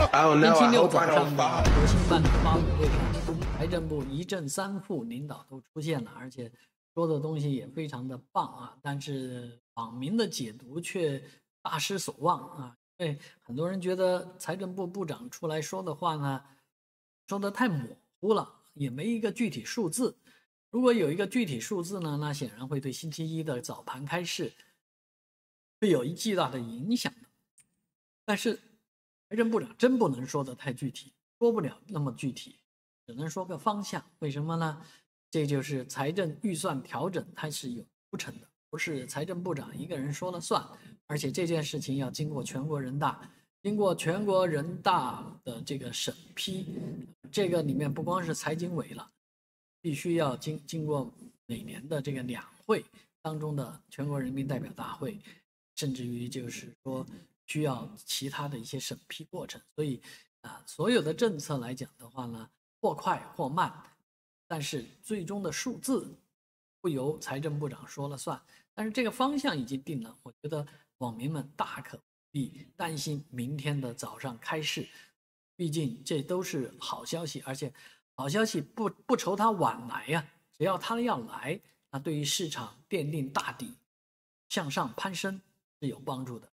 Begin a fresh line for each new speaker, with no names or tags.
星期六早上的国新办的发布会上，财政部一正三副领导都出现了，而且说的东西也非常的棒啊，但是网民的解读却大失所望啊，因为很多人觉得财政部部长出来说的话呢，说的太模糊了，也没一个具体数字。如果有一个具体数字呢，那显然会对星期一的早盘开市会有巨大的影响的。但是财政部长真不能说的太具体，说不了那么具体，只能说个方向。为什么呢？这就是财政预算调整，它是有流程的，不是财政部长一个人说了算，而且这件事情要经过全国人大，经过全国人大的这个审批，这个里面不光是财经委了，必须要经过每年的这个两会当中的全国人民代表大会，甚至于就是说需要其他的一些审批过程，所以所有的政策来讲的话呢，或快或慢，但是最终的数字不由财政部长说了算，但是这个方向已经定了，我觉得网民们大可不必担心明天的早上开市，毕竟这都是好消息，而且好消息不愁它晚来呀，只要它要来，那对于市场奠定大底向上攀升是有帮助的。